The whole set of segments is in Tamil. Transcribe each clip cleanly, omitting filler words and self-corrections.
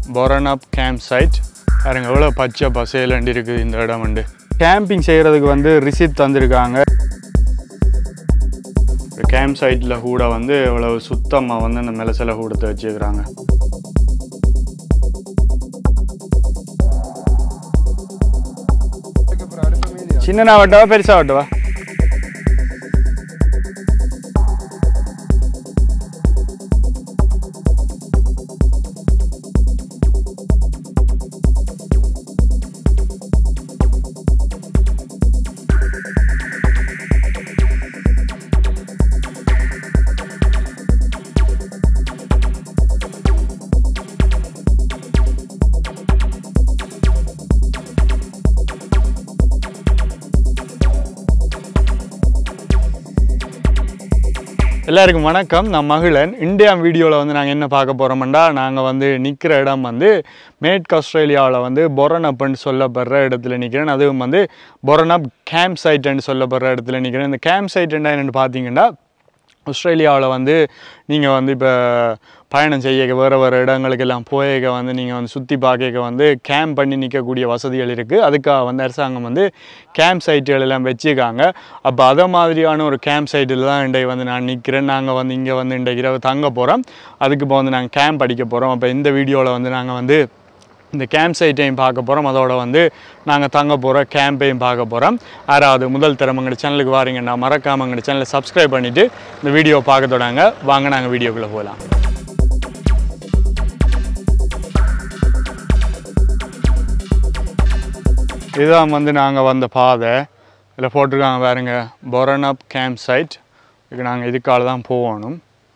Boranup campsite. பாருங்க எவ்வளவு பச்சை பசேலண்டி இருக்குது இந்த இடம் வந்து. கேம்பிங் செய்யறதுக்கு வந்து ரிசிப்ட் தந்திருக்காங்க. கேம்ப் சைட்ல கூட வந்து எவ்வளவு சுத்தமா வந்து அந்த மெலசல கூடத்தை வச்சிருக்காங்க. சின்னனா வட்டவா பெருசா வட்டவா? எல்லாருக்கும் வணக்கம். நான் மகிழன். இந்தியா வீடியோவில் வந்து நாங்கள் என்ன பார்க்க போகிறோம்னா, நாங்கள் வந்து நிற்கிற இடம் வந்து மேற்கு ஆஸ்திரேலியாவில் வந்து பொரனப்னு சொல்லப்படுற இடத்துல நிற்கிறேன். அதுவும் வந்து பொரனப் கேம்ப் சைட்டுன்னு சொல்லப்படுற இடத்துல நிற்கிறேன். இந்த கேம்ப் சைட்டுன்னா என்னென்னு பார்த்தீங்கன்னா, ஆஸ்திரேலியாவில் வந்து நீங்கள் வந்து இப்போ பயணம் செய்ய வேறு இடங்களுக்கெல்லாம் போயக்க வந்து நீங்கள் வந்து சுற்றி பார்க்க வந்து கேம்ப் பண்ணி நிற்கக்கூடிய வசதிகள் இருக்குது. அதுக்காக வந்து அரசாங்கம் வந்து கேம்ப் சைட்டுகள் எல்லாம் வச்சுருக்காங்க. அப்போ அதை மாதிரியான ஒரு கேம்ப் சைட்டில் தான் இன்றைக்கு வந்து நான் நிற்கிறேன். நாங்கள் வந்து இங்கே வந்து இன்றைக்கு இரவு தங்க போகிறோம். அதுக்கு இப்போ வந்து நாங்கள் கேம்ப் அடிக்க போகிறோம். அப்போ இந்த வீடியோவில் வந்து நாங்கள் வந்து இந்த கேம்ப் சைட்டையும் பார்க்க போகிறோம். அதோட வந்து நாங்கள் தங்க போகிற கேம்பையும் பார்க்க போகிறோம். யாராவது முதல் தரம் எங்கள் சேனலுக்கு வாரீங்கன்னா மறக்காமல் எங்கள் சேனலை சப்ஸ்கிரைப் பண்ணிவிட்டு இந்த வீடியோ பார்க்க தொடங்க. வாங்க நாங்கள் வீடியோக்குள்ளே போகலாம். இதுதான் வந்து நாங்கள் வந்த பாதை. இதில் போட்டிருக்காங்க பாருங்க, பொரனப் கேம்ப் சைட். இதுக்கு நாங்கள் இதுக்கால தான் போகணும்.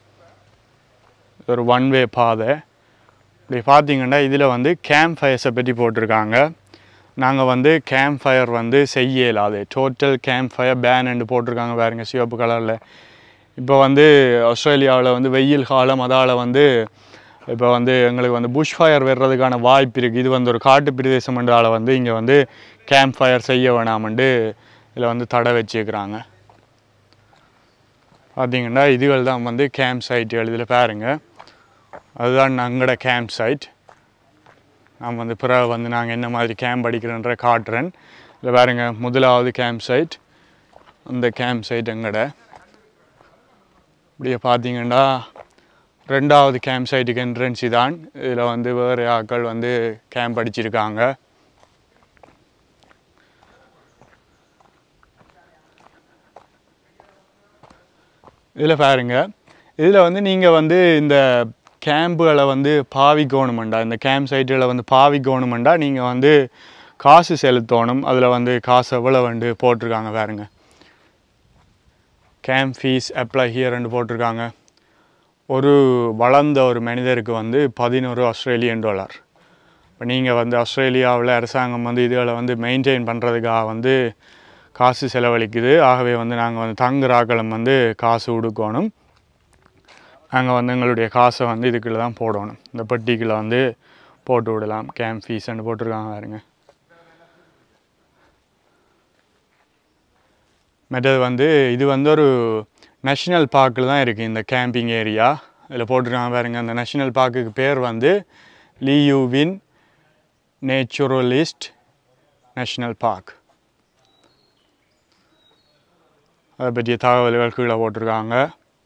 ஒரு ஒன் வே பாதை. இப்படி பார்த்தீங்கன்னா இதில் வந்து கேம்ப் ஃபயர்ஸை பற்றி போட்டிருக்காங்க. நாங்கள் வந்து கேம்ப் ஃபயர் வந்து செய்யலாது, டோட்டல் கேம்ப் ஃபயர் பேன்னு போட்டிருக்காங்க பாருங்க, சிவப்பு கலரில். இப்போ வந்து ஆஸ்திரேலியாவில் வந்து வெயில் காலம், அதால் வந்து இப்போ வந்து எங்களுக்கு வந்து புஷ் ஃபயர் வர்றதுக்கான வாய்ப்பு இருக்குது. இது வந்து ஒரு காட்டு பிரதேசம் என்றால் வந்து இங்கே வந்து கேம்ப் ஃபயர் செய்ய வேணாமண்டு இதில் வந்து தடை வச்சுக்கிறாங்க. பார்த்திங்கன்னா இதுகள் தான் வந்து கேம்ப் சைட்டுகள். இதில் பாருங்கள், அதுதான் எங்களோட கேம்ப் சைட். நான் வந்து பிறகு வந்து நாங்கள் என்ன மாதிரி கேம்ப் அடிக்கிறோன்ற காட்டுறேன். இதில் பாருங்கள், முதலாவது கேம்ப் சைட். அந்த கேம்ப் சைட் எங்கட. இப்படியே பார்த்தீங்கன்னா ரெண்டாவது கேம்ப் சைட்டுக்கு என்ட்ரன்ஸு தான். இதில் வந்து வேறு ஆட்கள் வந்து கேம்ப் அடிச்சிருக்காங்க. இதில் பாருங்க, இதில் வந்து நீங்கள் வந்து இந்த கேம்புகளை வந்து பாவிக்கணுமெண்டா, இந்த கேம்ப் சைட்டுகளை வந்து பாவிக்கணுமெண்டா நீங்கள் வந்து காசு செலுத்தணும். அதில் வந்து காசு எவ்வளோ வந்து போட்டிருக்காங்க பாருங்க. கேம்ப் ஃபீஸ் அப்ளை ஹியர்ன்னு போட்டிருக்காங்க. ஒரு வளர்ந்த ஒரு மனிதருக்கு வந்து 11 ஆஸ்திரேலியன் டாலர். இப்போ நீங்கள் வந்து ஆஸ்திரேலியாவில் அரசாங்கம் வந்து இதுகளை வந்து மெயின்டைன் பண்ணுறதுக்காக வந்து காசு செலவழிக்குது. ஆகவே வந்து நாங்கள் வந்து தங்குறாக்களும் வந்து காசு கொடுக்கணும். நாங்கள் வந்து எங்களுடைய காசை வந்து இதுக்குள்ளே தான் போடணும். இந்த பெட்டிக்குள்ளே வந்து போட்டு விடலாம். கேம்ப் ஃபீஸ்ன்னு போட்டிருக்காங்க பாருங்க. மற்றது வந்து இது வந்து ஒரு நேஷ்னல் பார்க்கில் தான் இருக்குது இந்த கேம்பிங் ஏரியா. இதில் போட்டிருக்காங்க பாருங்க. அந்த நேஷ்னல் பார்க்குக்கு பேர் வந்து லீயூவின் நேச்சுரலிஸ்ட் நேஷ்னல் பார்க். அதை பற்றிய தகவல்கள் கீழே போட்டிருக்காங்க.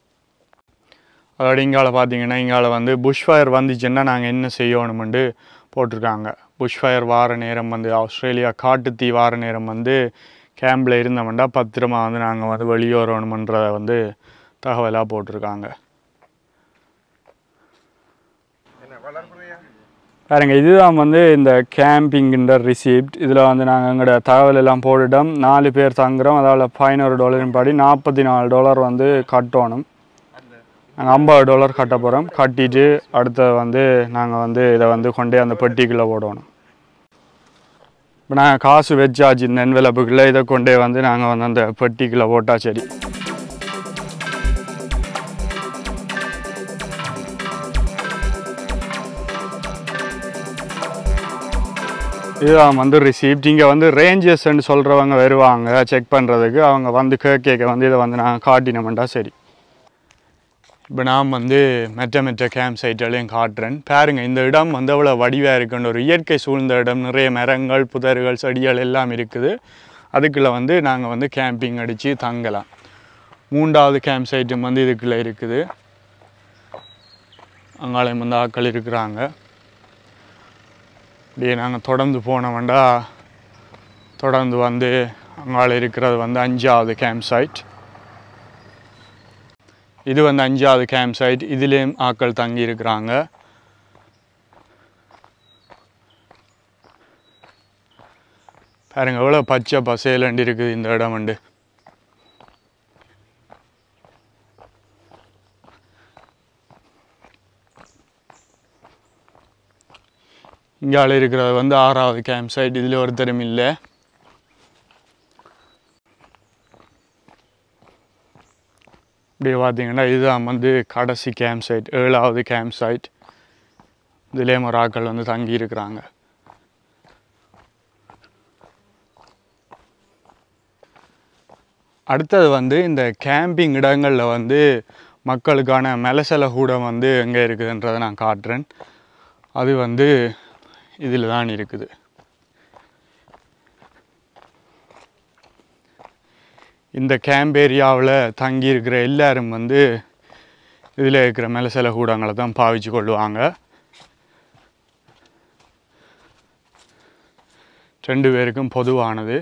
அதோட இங்கால பார்த்தீங்கன்னா இங்கால வந்து புஷ் ஃபயர் வந்துச்சுன்னா நாங்கள் என்ன செய்யணுமெண்டு போட்டிருக்காங்க. புஷ் ஃபயர் வார நேரம் வந்து ஆஸ்திரேலியா காட்டுத்தீ வார நேரம் வந்து கேம்பில் இருந்தோம்னா பத்திரமா வந்து நாங்கள் வந்து வெளியேறணுமன்றதை வந்து தகவலாக போட்டிருக்காங்க. பாருங்க, இதுதான் வந்து இந்த கேம்பிங்கிற ரிசிப்ட். இதில் வந்து நாங்கள் எங்களோட தகவல் எல்லாம் போட்டுட்டோம். 4 பேர் தங்குறோம். அதால் $500 படி $44 வந்து கட்டணும். நாங்கள் $50 கட்ட போகிறோம். கட்டிட்டு அடுத்த வந்து நாங்கள் வந்து இதை வந்து கொண்டே அந்த பெட்டிக்குள்ளே போடணும். இப்போ நாங்கள் காசு வச்சாச்சு இந்த என்வெலப்புக்குள்ளே. இதை கொண்டே வந்து நாங்கள் வந்து அந்த பெட்டிக்குள்ளே போட்டால் சரி. இதுதான் வந்து ரிசிப்ட். இங்கே வந்து ரேஞ்சர்ஸ்ன்னு சொல்கிறவங்க வருவாங்க செக் பண்ணுறதுக்கு. அவங்க வந்து கேட்க வந்து இதை வந்து நாங்கள் காட்டினோம்டா சரி. இப்போ நான் வந்து மெட்ட கேம்ப் சைட்களையும் காட்டுறேன் பாருங்க. இந்த இடம் வந்து அவ்வளோ வடிவாக இருக்குன்ற ஒரு இயற்கை சூழ்ந்த இடம். நிறைய மரங்கள் புதர்கள் செடிகள் எல்லாம் இருக்குது. அதுக்குள்ளே வந்து நாங்கள் வந்து கேம்பிங் அடித்து தங்கலாம். 3வது கேம்ப் சைட்டும் வந்து இதுக்குள்ளே இருக்குது. அங்காலையும் வந்து ஆட்கள் இருக்கிறாங்க. அப்படியே நாங்கள் தொடர்ந்து போனோம்டா தொடர்ந்து வந்து அங்கால இருக்கிறது வந்து 5வது கேம்ப் சைட். இது வந்து 5வது கேம்ப் சைட். இதுலேயும் ஆட்கள் தங்கி இருக்கிறாங்க. பாருங்க எவ்வளோ பச்சை பசேலண்டு இருக்குது இந்த இடம் வந்து. இங்கால இருக்கிறது வந்து 6வது கேம்ப் சைட். இதில் ஒருத்தரும் இல்லை. இப்படி பார்த்தீங்கன்னா இதுதான் வந்து கடைசி கேம்ப் சைட், 7வது கேம்ப் சைட். இதுலேயும் ஒரு ஆட்கள் வந்து தங்கி இருக்கிறாங்க. அடுத்தது வந்து இந்த கேம்பிங் இடங்களில் வந்து மக்களுக்கான மலசல கூடம் வந்து எங்கே இருக்குதுன்றதை நான் காட்டுறேன். அது வந்து இதில் தான் இருக்குது. இந்த கேம்ப் ஏரியாவில் தங்கி இருக்கிற எல்லாரும் வந்து இதில் இருக்கிற மலசல கூடங்களை தான் பாவிச்சு கொள்ளுவாங்க. 2 பேருக்கும் பொதுவானது.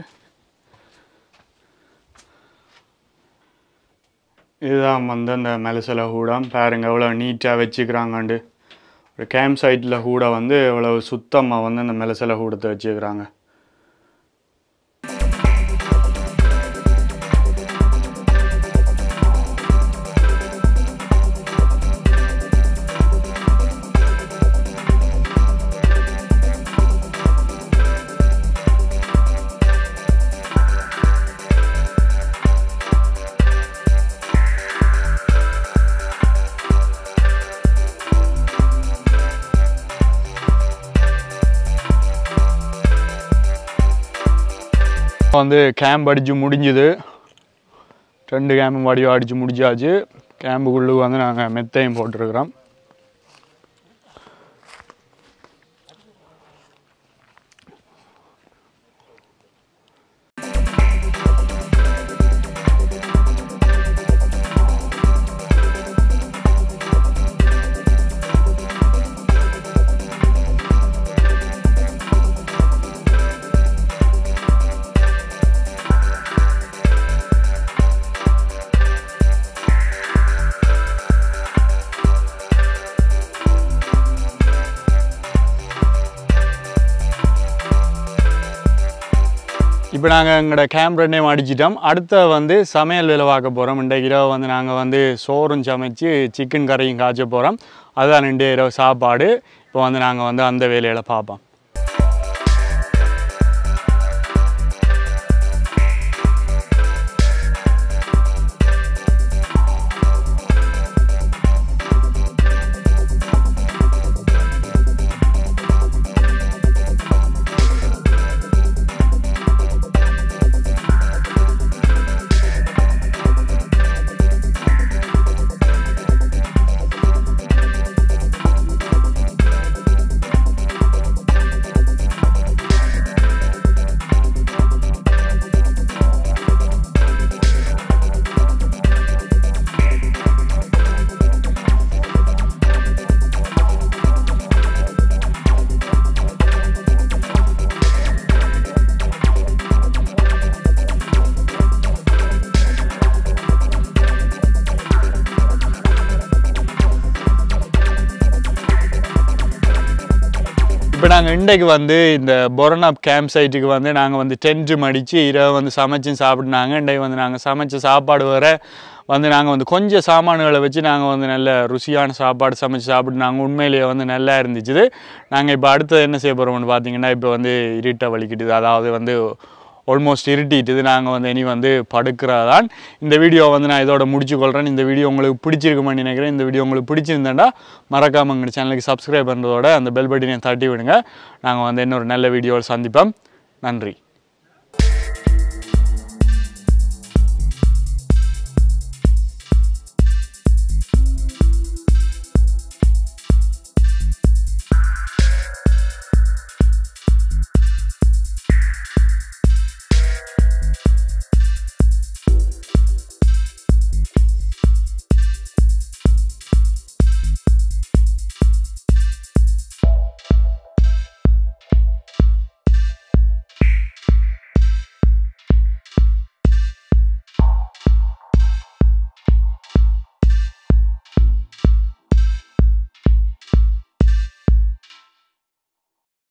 இதுதான் வந்து அந்த மலசல கூடம். பாருங்க எவ்வளோ நீட்டாக வச்சுக்கிறாங்கண்டு. ஒரு கேம்ப் சைட்டில் கூட வந்து எவ்வளோ சுத்தமாக வந்து அந்த மலசல கூடத்தை வச்சுக்கிறாங்க. வந்து கேம்ப் அடித்து முடிஞ்சுது. 2 கேம்பும் வடிவாக அடித்து முடிஞ்சாச்சு. கேம்புக்குள்ளே வந்து நாங்கள் மெத்தையும் போட்டிருக்கிறோம். இப்போ நாங்கள் எங்களோட கேம்ப் ரெண்டையும் அடிச்சிட்டோம். அடுத்த வந்து சமையல் வேலை பார்க்க போகிறோம். இன்றைக்கு இரவு வந்து நாங்கள் வந்து சோறும் சமைச்சு சிக்கன் கறியும் காய்ச்ச போகிறோம். அதுதான் இன்றைய இரவு சாப்பாடு. இப்போ வந்து நாங்கள் வந்து அந்த வேலையில் பார்ப்போம். இப்போ நாங்கள் இன்றைக்கு வந்து இந்த பொரனாப் கேம்ப் சைட்டுக்கு வந்து நாங்கள் வந்து டென்ட்டு மடித்து இரவு வந்து சமைச்சு சாப்பிட்னாங்க. இன்றைக்கு வந்து நாங்கள் சமைச்ச சாப்பாடு வர வந்து நாங்கள் வந்து கொஞ்சம் சாமான்களை வச்சு நாங்கள் வந்து நல்ல ருசியான சாப்பாடு சமைச்சு சாப்பிட்னாங்க. உண்மையிலேயே வந்து நல்லா இருந்துச்சு. நாங்கள் இப்போ அடுத்தது என்ன செய்ய போகிறோம்னு பார்த்தீங்கன்னா, இப்போ வந்து இருட்டை வலிக்கிட்டுது, அதாவது வந்து ஆல்மோஸ்ட் இருட்டிட்டுது. நாங்கள் வந்து இனி வந்து படுக்கிறதான். இந்த வீடியோ வந்து நான் இதோட முடிச்சுக்கொள்கிறேன். இந்த வீடியோ உங்களுக்கு பிடிச்சிருக்குமான்னு நினைக்கிறேன். இந்த வீடியோ உங்களுக்கு பிடிச்சிருந்தேன்டா மறக்காமல் எங்கள் சேனலுக்கு சப்ஸ்கிரைப் பண்ணுறதோட அந்த பெல் பட்டனை தட்டி விடுங்க. நாங்கள் வந்து இன்னொரு நல்ல வீடியோவில் சந்திப்போம். நன்றி.